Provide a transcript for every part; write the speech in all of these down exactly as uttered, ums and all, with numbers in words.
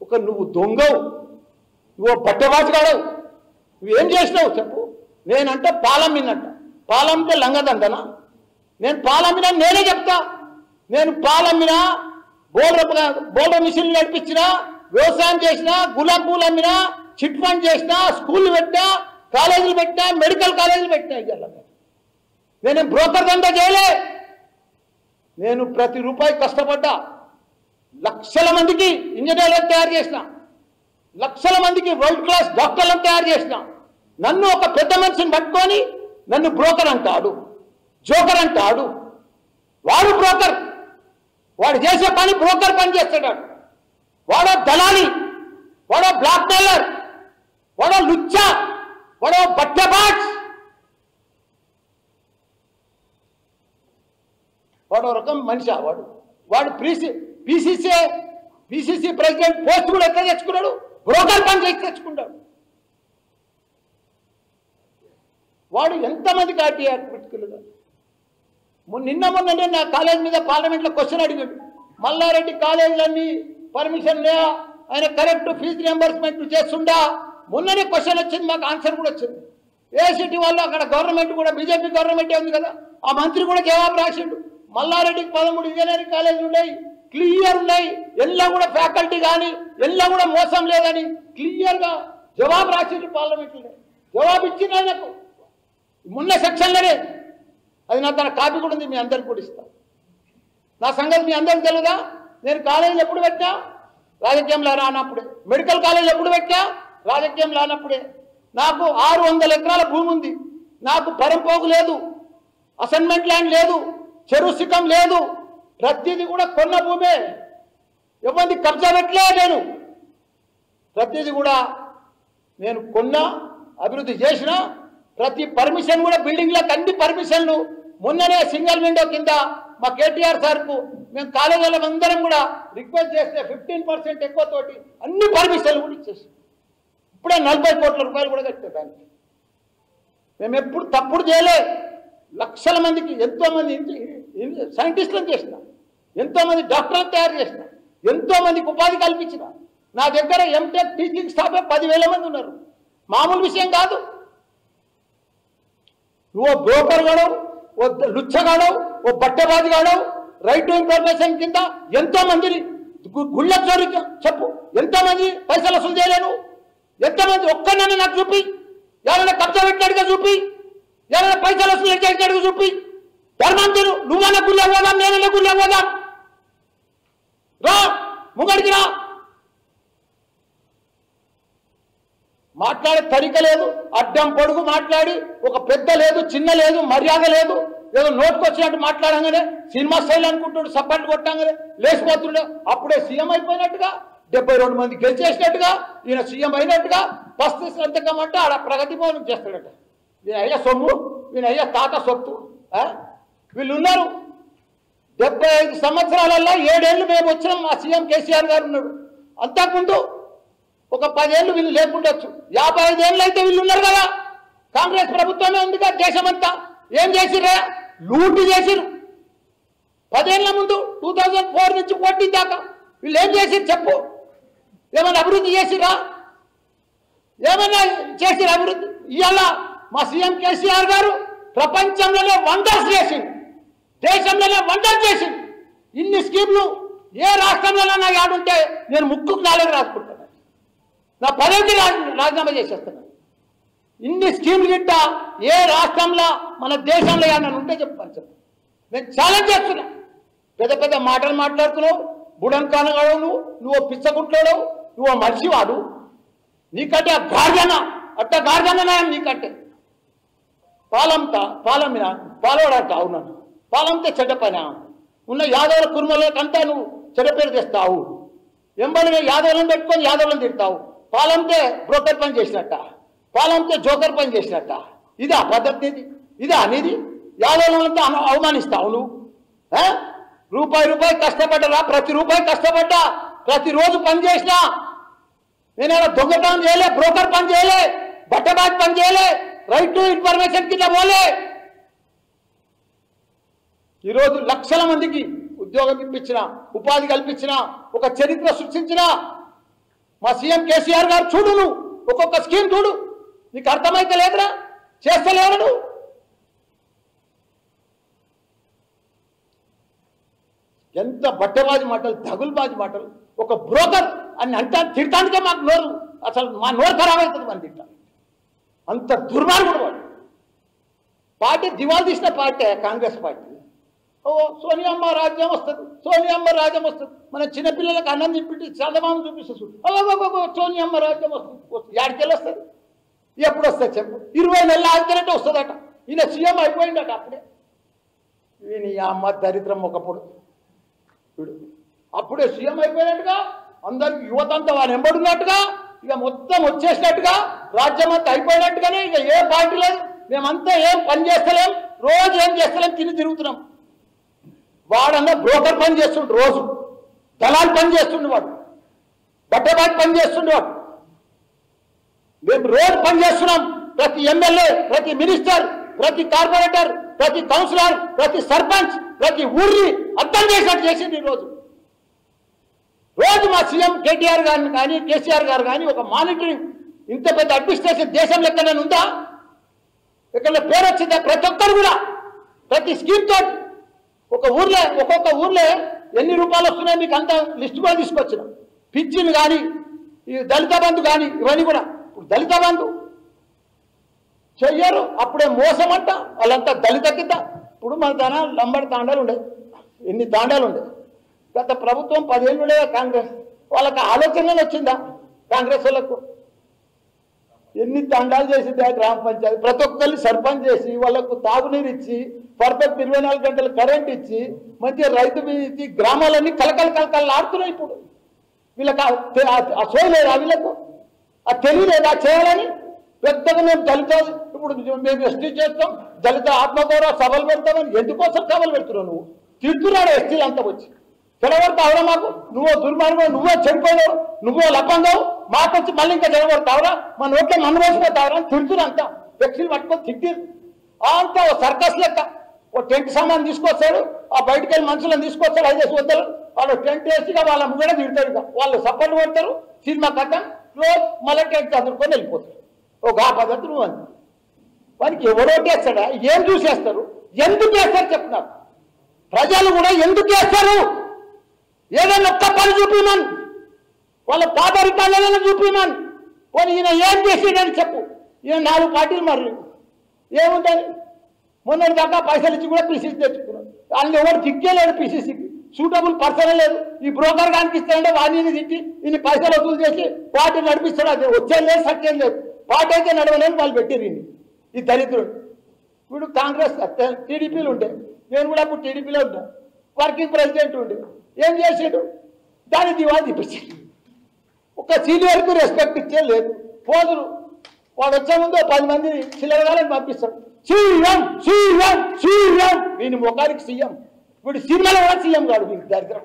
ఒక నువ్వు దొంగవు, నువ్వు బట్టబాజుగాడవు, నువ్వేం చేసినావు చెప్పు. నేనంటే పాలమ్మినంట, పాలమ్మితే లంగదండనా? నేను పాలమ్మినా నేనే చెప్తా. నేను పాలమ్మినా, బోల్ర బోల్ర మిషన్లు నడిపించినా, వ్యవసాయం చేసినా, గులాబ్ పూలు అమ్మినా, చిట్ ఫండ్ చేసినా, స్కూళ్ళు పెట్టినా, కాలేజీలు పెట్టినా, మెడికల్ కాలేజీలు పెట్టినా. ఇవాళ నేనేం బ్రోకర్ దందా చేయలే. నేను ప్రతి రూపాయి కష్టపడ్డా. లక్షల మందికి ఇంజనీర్లను తయారు చేసిన, లక్షల మందికి వరల్డ్ క్లాస్ డాక్టర్లను తయారు చేసిన. నన్ను ఒక పెద్ద మనిషిని పట్టుకొని నన్ను బ్రోకర్ అంటాడు, జోకర్ అంటాడు. వాడు బ్రోకర్, వాడు చేసే పని బ్రోకర్ పని చేస్తాడు. వాడో దళాలి, వాడో బ్లాక్ మెయిలర్, వాడో లుచ్చా, వాడో బట్టబాజ్, వాడో రకం మనిషి. వాడు వాడు PC PCC PCC president post కూడా ఎట్లా తెచ్చుకున్నాడు? బ్రోకర్ పని చేసి తెచ్చుకుంటాడు. వాడు ఎంతమందికి ఆర్టీఆర్ పెట్టుకున్నాడు. నిన్న మొన్ననే నా కాలేజ్ మీద పార్లమెంట్లో క్వశ్చన్ అడిగాడు. మల్లారెడ్డి కాలేజీలన్నీ పర్మిషన్ లే, ఆయన కరెక్ట్ ఫీజు రియంబర్స్మెంట్ చేస్తుండా? మొన్ననే క్వశ్చన్ వచ్చింది, మాకు ఆన్సర్ కూడా వచ్చింది. ఏసీటీ వాళ్ళు అక్కడ గవర్నమెంట్ కూడా బీజేపీ గవర్నమెంటే ఉంది కదా, ఆ మంత్రి కూడా జవాబు రాసిండు. మల్లారెడ్డికి పదమూడు ఇంజనీరింగ్ కాలేజీలు ఉన్నాయి, క్లియర్ ఉన్నాయి, ఎల్లా కూడా ఫ్యాకల్టీ కానీ ఎల్లా కూడా మోసం లేదని క్లియర్గా జవాబు రాసిండు పార్లమెంట్లో. జవాబు ఇచ్చింది ఆయనకు మొన్న సెక్షన్లోనే. అది నా తన కాపీ కూడా ఉంది, మీ అందరికి కూడా ఇస్తా. నా సంగతి మీ అందరికి తెలుదా? నేను కాలేజీలు ఎప్పుడు పెట్టా? రాజకీయంలో రానప్పుడే. మెడికల్ కాలేజీలు ఎప్పుడు పెట్టా? రాజకీయం రానప్పుడే. నాకు ఆరు వందల ఎకరాల భూమి ఉంది, నాకు పరంపోగు లేదు, అసైన్మెంట్ ల్యాండ్ లేదు, చెరువు సిక్కం లేదు, ప్రతిదీ కూడా కొన్న భూమే. ఎవరిది కబ్జా పెట్టలే. నేను ప్రతిదీ కూడా నేను కొన్నా, అభివృద్ధి చేసిన. ప్రతి పర్మిషన్ కూడా బిల్డింగ్లకు అన్ని పర్మిషన్లు. మొన్ననే సింగిల్ విండో కింద మా కేటీఆర్ సార్కు మేము కాలేజీల అందరం కూడా రిక్వెస్ట్ చేస్తే ఫిఫ్టీన్ పర్సెంట్ ఎక్కువ తోటి అన్ని పర్మిషన్లు కూడా ఇచ్చేసి ఇప్పుడే నలభై కోట్ల రూపాయలు కూడా కట్టే దానికి. మేము ఎప్పుడు తప్పుడు చేయలే. లక్షల మందికి ఎంతోమంది సైంటిస్టులను చేసిన, ఎంతోమంది డాక్టర్లను తయారు చేసిన, ఎంతోమందికి ఉపాధి కల్పించిన. నా దగ్గర ఎంటెక్ టీచింగ్ స్టాఫే పదివేల మంది ఉన్నారు. మామూలు విషయం కాదు. నువ్వు బ్రోకర్ గాడవు, ఓ లుచ్చగాడవు, ఓ బట్టబాజు గాడవు. రైట్ టు ఇన్ఫర్మేషన్ కింద ఎంతో మందిని గుళ్ళ చోరీ చెప్పు, ఎంతోమంది పైసలు వసూలు చేయలేను, ఎంతమంది ఒక్కనన్నా నాకు చూపి, ఎవరైనా కబ్జా పెట్టినట్టుగా చూపి, ఎవరైనా పైసలు వసూలు చేసినట్టుగా చూపి. ధర్మంతులు నువ్వన్న గుళ్ళ పోదాం, నేనన్న గుళ్ళ పోదాం, రా ముంగడికి రా. మాట్లాడే తరిక లేదు, అడ్డం పొడుగు మాట్లాడి ఒక పెద్ద లేదు, చిన్న లేదు, మర్యాద లేదు. ఏదో నోటుకు వచ్చినట్టు మాట్లాడంగానే సినిమా స్టైల్ అనుకుంటాడు, సప్పట్లు కొట్టంగానే లేచిపోతుండే. అప్పుడే సీఎం అయిపోయినట్టుగా, డెబ్బై రెండు మంది గెలిచేసినట్టుగా, ఈయన సీఎం అయినట్టుగా పస్తు సంతకం అంటే ఆడ ప్రగతి భవనం చేస్తాడట. ఈయన అయ్యా సొమ్ము, ఈయన అయ్యా తాత సొత్తు. వీళ్ళు ఉన్నారు డెబ్బై ఐదు సంవత్సరాలలో ఏడేళ్ళు మేము వచ్చినాం. మా సీఎం కేసీఆర్ గారు ఉన్నాడు. అంతకుముందు ఒక పదేళ్ళు వీళ్ళు లేకుండొచ్చు. యాభై ఐదేళ్ళు అయితే వీళ్ళు ఉన్నారు కదా. కాంగ్రెస్ ప్రభుత్వమే ఉంది కదా దేశమంతా. ఏం చేసిర్రా? లూటు చేసిరు. పదేళ్ల ముందు టూ థౌజండ్ ఫోర్ నుంచి ఫోర్టీన్ దాకా వీళ్ళు ఏం చేసిరు చెప్పు? ఏమైనా అభివృద్ధి చేసిరా? ఏమైనా చేసిరు అభివృద్ధి? ఇవాళ మా సీఎం కేసీఆర్ గారు ప్రపంచంలోనే వండర్స్ చేసింది, దేశంలోనే వండర్స్ చేసింది. ఇన్ని స్కీమ్లు ఏ రాష్ట్రంలో నా యాడుంటే నేను ముక్కుకు నాలుగు రాసుకుంటాను, నా పదవికి రాజీనామా చేసేస్తున్నాను. ఇన్ని స్కీమ్లు గిట్ట ఏ రాష్ట్రంలో మన దేశంలో ఏమన్నా ఉంటే చెప్పాను చెప్పు. నేను ఛాలెంజ్ చేస్తున్నా. పెద్ద పెద్ద మాటలు మాట్లాడుతున్నావు, బుడంకానగాడు నువ్వు, నువ్వు పిచ్చగుంటాడు, నువ్వు మనిషివాడు. నీకంటే ఆ గార్జన అట్ట గార్జన నీకంటే పాలంత పాలమిన పాలవాడంట. అవునా? పాలంతే చెడ్డ పని. ఉన్న యాదవుల కుర్మలకంతా నువ్వు చెడ్డ పేరు తెస్తావు. ఎంబడిగా యాదవులను పెట్టుకొని యాదవులను తిడతావు. పాలంతే బ్రోకర్ పని చేసినట్ట, పాలంతే జోకర్ పని చేసినట్ట. ఇదా పద్ధతి? ఇది ఇదా అనేది? యాదవులంతా అవమానిస్తావు నువ్వు. రూపాయి రూపాయి కష్టపడ్డరా? ప్రతి రూపాయి కష్టపడ్డా, ప్రతిరోజు పని చేసినా. నేనేమో దొంగతనం చేయలే, బ్రోకర్ పని చేయలే, బట్టబాజ్ పని చేయలే, రైట్ టు ఇన్ఫర్మేషన్ కింద పోలే. ఈరోజు లక్షల మందికి ఉద్యోగం ఇప్పించిన, ఉపాధి కల్పించిన, ఒక చరిత్ర సృష్టించిన. మా సీఎం కేసీఆర్ గారు చూడు, నువ్వు ఒక్కొక్క స్కీమ్ చూడు, నీకు అర్థమైతే లేదురా, చేస్తలేరు నువ్వు. ఎంత బట్టబాజీ మాటలు, తగులుబాజీ మాటలు. ఒక బ్రోకర్ అని అంటా తిడటానికే మాకు నోరు, అసలు మా నోరు ఖరాబ్ అవుతుంది మనం తింటాం. అంత దుర్మార్గుడు వాడు. పార్టీ దివాళ తీసిన పార్టీ కాంగ్రెస్ పార్టీ. ఓ సోనియమ్మ రాజ్యం వస్తుంది, సోనియమ్మ రాజ్యం వస్తుంది. మన చిన్నపిల్లలకు అన్నం తిప్పిట్టి చందమామ చూపిస్తే చూడు, సోనియమ్మ రాజ్యం వస్తుంది. యాడికెళ్ళి వస్తుంది? ఎప్పుడు వస్తుంది చెప్పు? ఇరవై నెలలు ఆగితేనంటే వస్తుందట. ఈయన సీఎం అయిపోయిందట అప్పుడే. ఈయన అమ్మ దరిద్రం ఒకప్పుడు వీడు అప్పుడే సీఎం అయిపోయినట్టుగా, అందరికి యువత అంతా వాడు ఎంబడున్నట్టుగా, ఇక మొత్తం వచ్చేసినట్టుగా, రాజ్యం అంతా అయిపోయినట్టుగానే. ఇక ఏ పార్టీ లేదు, మేమంతా ఏం పని చేస్తలేం, రోజు ఏం చేస్తలేం, తిని తిరుగుతున్నాం. వాడన్నా బ్రోకర్ పని చేస్తుండు, రోజు దళాలు పని చేస్తుండే వాడు, బట్టబాటి పని చేస్తుండే వాడు. మేము రోజు పని చేస్తున్నాం. ప్రతి ఎమ్మెల్యే, ప్రతి మినిస్టర్, ప్రతి కార్పొరేటర్, ప్రతి కౌన్సిలర్, ప్రతి సర్పంచ్, ప్రతి ఊరిని అర్థం చేసినట్టు చేసింది ఈరోజు. రోజు మా సీఎం కేటీఆర్ గారిని కానీ కేసీఆర్ గారు కానీ ఒక మానిటరింగ్, ఇంత పెద్ద అడ్మినిస్ట్రేషన్ దేశంలో ఎక్కడైనా ఉందా? ఎక్కడ పేరు వచ్చిందా? ప్రతి ఒక్కరు కూడా ప్రతి స్కీమ్ తోటి ఒక ఊర్లో ఒక్కొక్క ఊర్లో ఎన్ని రూపాయలు వస్తున్నాయో మీకు అంత లిస్ట్ కూడా తీసుకొచ్చినాం. పింఛన్ కానీ, ఈ దళిత బంధు కానీ, ఇవన్నీ కూడా. ఇప్పుడు దళిత బంధు చెయ్యరు, అప్పుడే మోసం అంట. వాళ్ళంతా దళిత కింద. ఇప్పుడు మన దానా లంబడి తాండాలు ఉండేవి, ఎన్ని తాండాలు ఉండేవి. గత ప్రభుత్వం పదేళ్ళు ఉండేదా కాంగ్రెస్, వాళ్ళకి ఆలోచనలు వచ్చిందా కాంగ్రెస్ వాళ్ళకు? ఎన్ని తండాలు చేసింది ఆ గ్రామ పంచాయతీ. ప్రతి ఒక్కరిని సర్పంచ్ చేసి వాళ్ళకు తాగునీరు ఇచ్చి, పర్ఫెక్ట్ ఇరవై నాలుగు గంటలు కరెంట్ ఇచ్చి, మంచిగా రైతు ఇచ్చి, గ్రామాలన్నీ కలకల కలకలు ఆడుతున్నాయి. ఇప్పుడు వీళ్ళకి ఆ సోయి లేదా, వీళ్ళకు ఆ తెలియలేదా చేయాలని? పెద్దగా మేము దళిత, ఇప్పుడు మేము ఎస్టీ చేస్తాం, దళిత ఆత్మగౌరవ సభలు పెడతామని ఎందుకోసం సభలు పెడుతున్నావు? నువ్వు తిడుతున్నాడు ఎస్టీలు అంతా వచ్చి. చెడగొడతావురా మాకు? నువ్వో దుర్మార్గం, నువ్వో చెడిపోయావు, నువ్వో లప్పంగావు, మాకు వచ్చి మళ్ళీ ఇంకా చెడగొడతావురా, మా నోట్లో మన్ను వేసిపోతావురా అని తిడుతున్నా. అంతా ఫ్లెక్సీలు పట్టుకొని తిట్టిరు. అంతా ఓ సర్కస్ లెక్క. ఓ టెంట్ సామాన్ తీసుకొస్తాడు, ఆ బయటకు వెళ్ళి మనుషులను తీసుకొస్తాడు, ఐదేసి వద్దరు. వాళ్ళు టెంట్ వేసిగా వాళ్ళ కూడా తిడతారు. ఇక వాళ్ళు సపోర్ట్ కొడతారు, సినిమా కథ క్లోజ్, మళ్ళీ టెంట్ చదువుకొని వెళ్ళిపోతారు. ఓ గా పద్ధతి నువ్వు అని. వానికి ఎవరోటేస్తాడా? ఏం చూసేస్తారు? ఎందుకు వేస్తారు చెప్తున్నారు? ప్రజలు కూడా ఎందుకు వేస్తారు? ఏదైనా ఒక్క పని చూపిమని, వాళ్ళ పాదరికాలను చూపిమని. పోనీ ఈయన ఏం చేసేదని చెప్పు. ఈయన నాలుగు పార్టీలు మరి ఏముందని మొన్నటి దాకా పైసలు ఇచ్చి కూడా పీసీసీ తెచ్చుకున్నాడు. వాళ్ళు ఎవరు దిక్కేలేడు, పీసీసీకి సూటబుల్ పర్సన్ లేదు. ఈ బ్రోకర్ గానికి ఇస్తాడంటే వాడిని తిట్టి ఇన్ని పైసలు వసూలు చేసి పార్టీ నడిపిస్తాడు. అది వచ్చేది లేదు, సత్యం లేదు. పార్టీ అయితే నడవలేని వాళ్ళు పెట్టిరు ఈ దరిద్రుడు. వీడు కాంగ్రెస్ టీడీపీలు ఉండే, నేను కూడా అప్పుడు టీడీపీలో ఉంటా, వర్కింగ్ ప్రెసిడెంట్ ఉండే. ఏం చేసాడు? దాన్ని దివాళి తీపించాడు. ఒక సీనియర్కు రెస్పెక్ట్ ఇచ్చే లేదు. పోదురు వాడు వచ్చే ముందు పది మంది చిల్లరగాలని పంపిస్తాడు. సీఎం సీఎం సీఎం, వీని ముఖానికి సీఎం. వీడు సినిమాలో కూడా సీఎం కాడు. వీడికి దరిద్రం.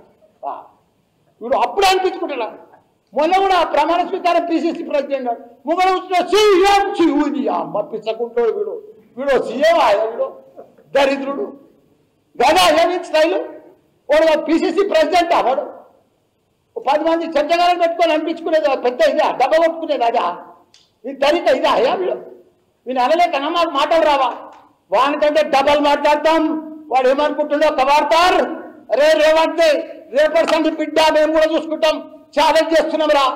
వీడు అప్పుడు అనిపించుకుంటాడా? మొన్న కూడా ప్రమాణ స్వీకారం పీసీసీ ప్రెసిడెంట్ గారు ముంగడ వచ్చిన సీఎం శివుని అమ్మ పిచ్చకుంటాడు. వీడు వీడు సీఎం ఆయా, వీడు దరిద్రుడు గదా. ఏమి స్టైలు వాడు పీసీసీ ప్రెసిడెంట్ వాడు. పది మంది చర్చగాలను పెట్టుకొని అనిపించుకునేది పెద్ద ఇదా, డబ్బ కొట్టుకునేది అదా? ఈ దరిద్ర ఇదా అయ్యా? వీడు వీని అనలేకన్నా మాకు మాటలు రావా? వానికంటే డబల్ మాట్లాడతాం. వాడు ఏమనుకుంటుండో కబాడతారు. అరే రేవంత్ రేపటి సంది బిడ్డ, మేము కూడా చూసుకుంటాం, ఛాలెంజ్ చేస్తున్నాం రా.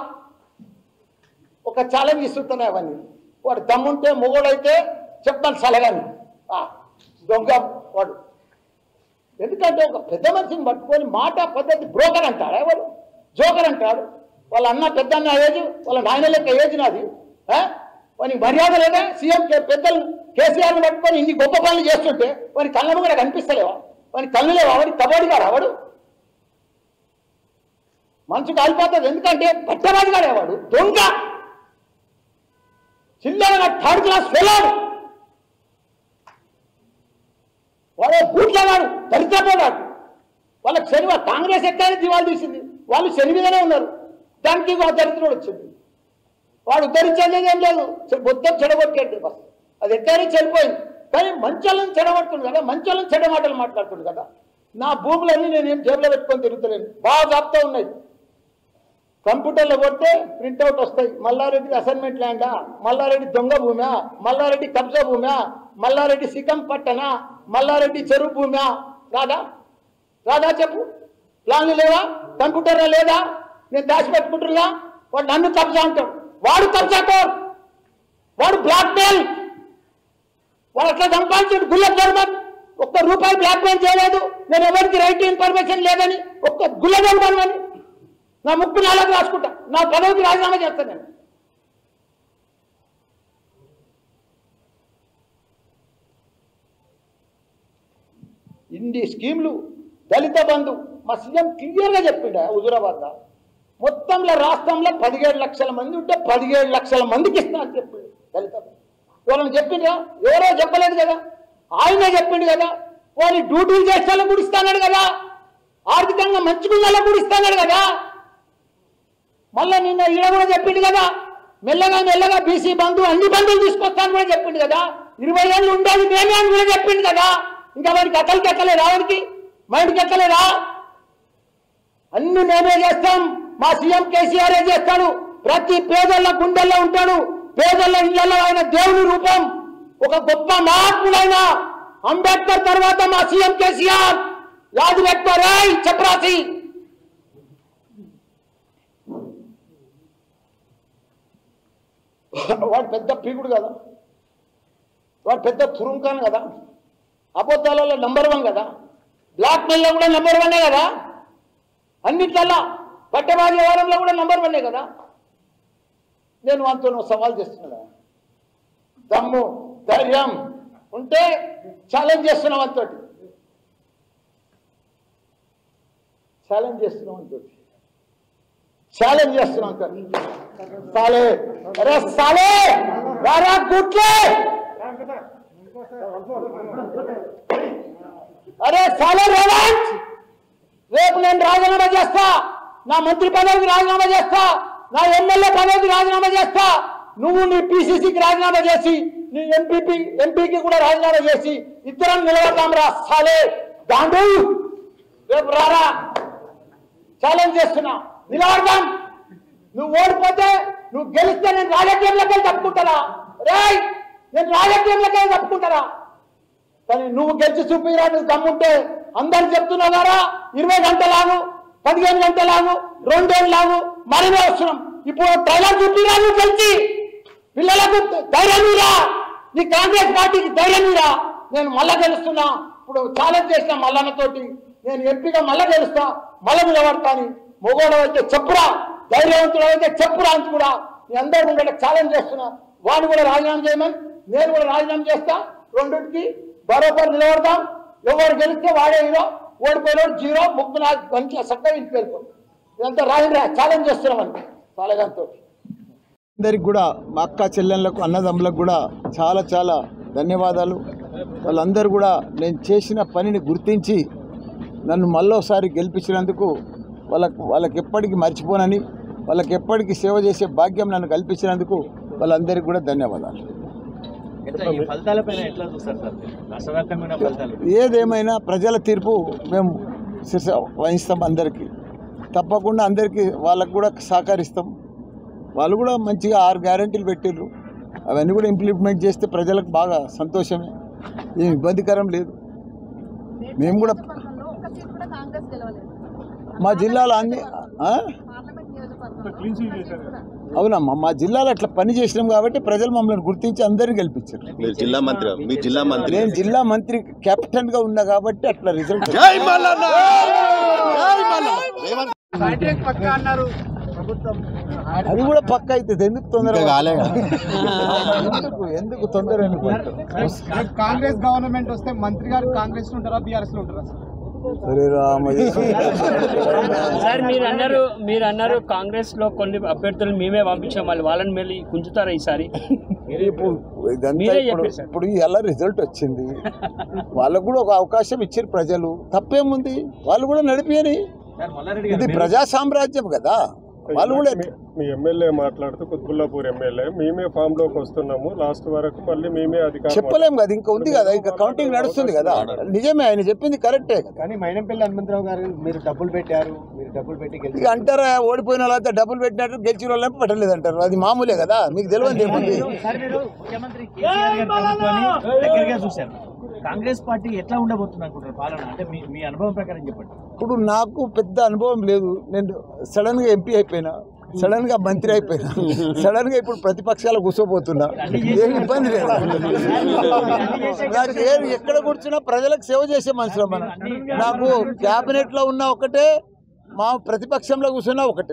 ఒక ఛాలెంజ్ ఇస్తుంటానే అవన్నీ. వాడు దమ్ముంటే మొగోడైతే చెప్తాను సలగాని దొంగ వాడు. ఎందుకంటే ఒక పెద్ద మనిషిని పట్టుకొని మాట పద్ధతి బ్రోకర్ అంటాడు. ఎవరు జోకర్ అంటాడు? వాళ్ళ అన్న పెద్ద అన్న ఏజ్, వాళ్ళ నాయన లెక్క ఏజ్ నాది. వానికి మర్యాద లేదా? సీఎం పెద్దలు కేసీఆర్ని పట్టుకొని ఇన్ని గొప్ప పనులు చేస్తుంటే వాని కళ్ళను కూడా కనిపిస్తలేవా? వాని కళ్ళు లేవా? వాడికి కబడ్డీ గాడు వాడు. మనసు కాలిపోతుంది. ఎందుకంటే పట్టరాజు గాడేవాడు దొంగ, చిల్లరగా థర్డ్ క్లాస్ ఫెయిలాడు, వాడే బూట్లగాడు, దరిద్రపోగాడు. వాళ్ళకి శనివ కాంగ్రెస్ ఎక్కడైనా దివాళి తీసింది, వాళ్ళు శని మీదనే ఉన్నారు. దానికి ఒక దరిద్రుడు వచ్చింది. వాడు ఉద్ధరించేది ఏం లేదు, మొత్తం చెడగొట్టేది బస్. అది ఎక్కడైనా చెడిపోయింది. కానీ మంచోళ్ళని చెడగొడుతుంది కదా, మంచోళ్ళని చెడ మాటలు మాట్లాడుతుంది కదా. నా భూములన్నీ నేను ఏం జేబులో పెట్టుకొని తిరుగుతలేను, బాగా జాపుతూ ఉన్నాయి. కంప్యూటర్లో కొడితే ప్రింట్అవుట్ వస్తాయి. మల్లారెడ్డి అసైన్మెంట్ ల్యాండా, మల్లారెడ్డి దొంగ భూమా, మల్లారెడ్డి కబ్జా భూమా, మల్లారెడ్డి సికం పట్టనా, మల్లారెడ్డి చెరువు భూమా, రాదా రాదా చెప్పు. ప్లాన్లు లేవా, కంప్యూటర్లో లేదా, నేను దాచిపెట్టుకుంటున్నా. వాడు నన్ను కబ్జా అంటాడు, వాడు కబ్జాకోర్, వాడు బ్లాక్ మెయిల్, వాడు అట్లా సంపాదించాడు. గుల్లబ్ జర్మన్ ఒక్క రూపాయి బ్లాక్ మెయిల్ చేయలేదు, నేను ఎవరికి రైట్ ఇన్ఫర్మేషన్ లేదని ఒక్క గుల్లబ్ జర్మన్ అని నా ముక్కు నాలుగు రాసుకుంటా, నా పదవికి రాజీనామా చేస్తాను నేను. ఇన్ని స్కీమ్లు, దళిత బంధు మా సీఎం క్లియర్గా చెప్పిండా హుజూరాబాద్ మొత్తంలో రాష్ట్రంలో పదిహేడు లక్షల మంది ఉంటే పదిహేడు లక్షల మందికి ఇస్తా అని చెప్పిండు దళిత బంధు. ఎవరైనా చెప్పిండ్రా? ఎవరో చెప్పలేదు కదా, ఆయనే చెప్పిండు కదా. పోనీ డ్యూటీలు చేసే వాళ్ళకు కూడా ఇస్తాడు కదా, ఆర్థికంగా మంచుకున్న వాళ్ళకు కూడా ఇస్తాడు కదా. మళ్ళీ నిన్న ఈడ కూడా చెప్పిండు కదా, మెల్లగా మెల్లగా బీసీ బంధు అన్ని బంధువులు తీసుకొస్తాను కూడా చెప్పిండు కదా. ఇరవై ఏళ్ళు ఉండాలి మేమే అని కూడా చెప్పిండు కదా. ఇంకా వాడికి అక్కడికి ఎక్కలేదా, వాడికి మైండ్కి ఎక్కలేదా? అన్ని మేమే చేస్తాం, మా సీఎం కేసీఆర్ చేస్తాడు. ప్రతి పేదల గుండెల్లో ఉంటాడు, పేదల ఇళ్లలో ఆయన దేవుని రూపం, ఒక గొప్ప మహాత్ముడైన అంబేద్కర్ తర్వాత మా సీఎం కేసీఆర్. యాది పెట్టుకోరే చపరాసి. వాడు పెద్ద పీకుడు కదా, వాడు పెద్ద తురుంకాను కదా, అబద్ధాలలో నంబర్ వన్ కదా, బ్లాక్ మెయిల్లో కూడా నంబర్ వన్నే కదా, అన్నిట్లల్లా పట్టబాజీ వ్యవహారంలో కూడా నంబర్ వన్నే కదా. నేను అంతా నువ్వు సవాల్ చేస్తున్నా, దమ్ము ధైర్యం ఉంటే ఛాలెంజ్ చేస్తున్నావు అంతో, ఛాలెంజ్ చేస్తున్నావు అంతో, ఛాలెంజ్ చేస్తున్నావు అంతో. సాలే అరే సాలే రారా గుట్లే, అరే సాలే రేవంత్, రేపు నేను రాజీనామా చేస్తా, నా మంత్రి పదవికి రాజీనామా చేస్తా, నా ఎమ్మెల్యే పదవికి రాజీనామా చేస్తా. నువ్వు నీ పీసీసీకి రాజీనామా చేసి నీ ఎంపీపీ ఎంపీకి కూడా రాజీనామా చేసి ఇద్దరం నిలబడతాం రా సాలే దాండు. రేపు రారా, ఛాలెంజ్ చేస్తున్నా, నిలబడదాం. నువ్వు ఓడిపోతే, నువ్వు గెలిస్తే నేను రాజకీయంలోకి వెళ్ళి తప్పుకుంటారా? రేయ్, నేను రాజకీయంలోకి వెళ్ళి తప్పుకుంటారా? కానీ నువ్వు గెలిచి చూపిరా, నువ్వు దమ్ముంటే. అందరు చెప్తున్నావు కదా, ఇరవై గంటలాగు, పదిహేను గంటలాగు, రెండేళ్ళలాగు, మరినే వస్తున్నాం. ఇప్పుడు ట్రైలర్ చూపిరా, నువ్వు గెలిచి పిల్లలకు ధైర్యం మీరా, నీ కాంగ్రెస్ పార్టీకి ధైర్యం మీరా. నేను మళ్ళా గెలుస్తున్నా, ఇప్పుడు ఛాలెంజ్ చేసిన మల్లన్నతోటి, నేను ఎంపీగా మళ్ళా గెలుస్తా, మళ్ళా నిలబడతాను. మొగోడు అయితే చెప్పురా, ధైర్యవంతుడు అయితే చెప్పురా అని కూడా నీ అందరూ ముంగట ఛాలెంజ్ చేస్తున్నా. వాడు కూడా రాజీనామా చేయమని, నేను కూడా రాజీనామా చేస్తా. రెండింటికి బరోబర్ నిలబడతాం. ఎవరు గెలిస్తే వాడే హీరో, ఓడిపోయినోడు జీరో. ముక్కు నాకు మంచిగా చక్కగా ఇంటికి వెళ్ళిపో. ఇదంతా రాజీరా ఛాలెంజ్ చేస్తున్నామని సాలగాంతో. అందరికి కూడా, మా అక్క చెల్లెళ్ళకు అన్నదమ్ములకు కూడా చాలా చాలా ధన్యవాదాలు. వాళ్ళందరూ కూడా నేను చేసిన పనిని గుర్తించి నన్ను మళ్ళోసారి గెలిపించినందుకు వాళ్ళకు వాళ్ళకి ఎప్పటికీ మర్చిపోనని, వాళ్ళకి ఎప్పటికీ సేవ చేసే భాగ్యం నన్ను కల్పించినందుకు వాళ్ళందరికీ కూడా ధన్యవాదాలు. ఏదేమైనా ప్రజల తీర్పు మేము వహిస్తాం, అందరికీ తప్పకుండా అందరికీ వాళ్ళకు కూడా సహకరిస్తాం. వాళ్ళు కూడా మంచిగా ఆరు గ్యారెంటీలు పెట్టిర్రు, అవన్నీ కూడా ఇంప్లిమెంట్ చేస్తే ప్రజలకు బాగా సంతోషమే, ఏం ఇబ్బందికరం లేదు. మేము కూడా మా జిల్లాలో అన్ని అవునమ్మా, మా జిల్లాలో అట్లా పని చేసినాం కాబట్టి ప్రజలు మమ్మల్ని గుర్తించి అందరినీ గెలిపించారు. జిల్లా మంత్రి మీ జిల్లా మంత్రి నేను జిల్లా మంత్రి కెప్టెన్ గా ఉన్నా కాబట్టి అట్లా రిజల్ట్. అది కూడా పక్క అవుతుంది, ఎందుకు తొందర ఎందుకు ఎందుకు తొందర ఎందుకు? కాంగ్రెస్ గవర్నమెంట్ వస్తే మంత్రి గారు కాంగ్రెస్ లో ఉంటారా, బీఆర్ఎస్ లో ఉంటారా? సరే రామ, సార్ మీరు అన్నారు మీరు అన్నారు కాంగ్రెస్ లో కొన్ని అభ్యర్థులు మేమే పంపించాం, మళ్ళీ వాళ్ళని మళ్ళీ కుంచుతారా ఈసారి? ఇప్పుడు ఇదంతా ఇప్పుడు ఇప్పుడు ఎలా రిజల్ట్ వచ్చింది, వాళ్ళకు కూడా ఒక అవకాశం ఇచ్చారు ప్రజలు, తప్పేముంది, వాళ్ళు కూడా నడిపియని. ఇది ప్రజా సామ్రాజ్యం కదా, వాళ్ళు కూడా మీ- మీ ఎమ్మెల్యే మాట్లాడుతూ కుత్బుల్లాపూర్ ఎమ్మెల్యే మేమే ఫామ్ లోకి వస్తున్నాము లాస్ట్ వరకు మళ్ళీ మేమే అధికారం చెప్పలేము కదా, ఇంకా ఉంది కదా, ఇంకా కౌంటింగ్ నడుస్తుంది కదా. నిజమే, ఆయన చెప్పింది కరెక్టే. కానీ మైనంపల్లి హనుమంతరావు గారు మీరు డబ్బులు పెట్టారు, మీరు డబ్బులు పెట్టి ఇక గెలిచారు. అంటారా, ఓడిపోయిన వాళ్ళంతా డబ్బులు పెట్టినట్టు గెలిచిన వాళ్ళని పెట్టలేదు అంటారు. అది మామూలే కదా, మీకు తెలియదు ఏముంది. సార్ మీరు ముఖ్యమంత్రి కేసీఆర్ గారి ప్రభుత్వాన్ని దగ్గరగా చూశారు. కాంగ్రెస్ పార్టీ ఎట్లా ఉండబోతుంది అనుకుంటారు పాలన? అంటే మీ మీ అనుభవం ప్రకారం చెప్పండి. ఇప్పుడు నాకు పెద్ద అనుభవం లేదు. నేను సడన్ గా ఎంపీ అయిపోయినా, సడన్ గా మంత్రి అయిపోయినా, సడన్ గా ఇప్పుడు ప్రతిపక్షాలు కూర్చోబోతున్నా, ఏమి ఇబ్బంది లేదు. నాకు ఏ ఎక్కడ కూర్చున్నా ప్రజలకు సేవ చేసే మనుషులు మనం. నాకు క్యాబినెట్ లో ఉన్న ఒకటే, మా ప్రతిపక్షంలో కూర్చున్నా ఒకటే.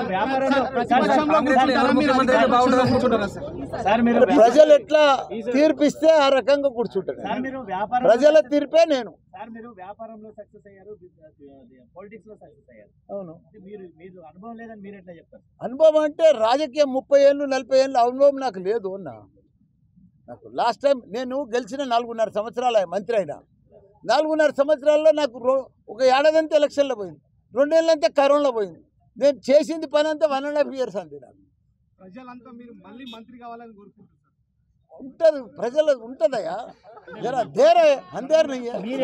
ప్రజలు ఎట్లా తీర్పిస్తే ఆ రకంగా కూర్చుంటాను. ప్రజల తీర్పే నేను. సార్ మీరు వ్యాపారంలో సక్సెస్ అయ్యారు, పాలిటిక్స్ లో సక్సెస్ అయ్యారు. అవును, మీరు మీరు అనుభవం లేదని మీరు ఎట్లా చెప్తారు? అనుభవం అంటే రాజకీయం ముప్పై ఏళ్ళు నలభై ఏళ్ళు అనుభవం నాకు లేదు అన్న. నాకు లాస్ట్ టైం నేను గెలిచిన నాలుగున్నర సంవత్సరాలు మంత్రి అయినా, నాలుగున్నర సంవత్సరాల్లో నాకు రో ఒక ఏడాదంతా ఎలక్షన్లో పోయింది, రెండేళ్ళంతా కరోనాలో పోయింది. నేను చేసింది పని అంతా వన్ అండ్ హాఫ్ ఇయర్స్ అంతే. నాకు ప్రజలంతా మీరు మళ్ళీ మంత్రి కావాలని కోరుకుంటున్నారు. ఉంటుంది, ప్రజలు ఉంటుందయ్యా, జరా ధేరే అందేరు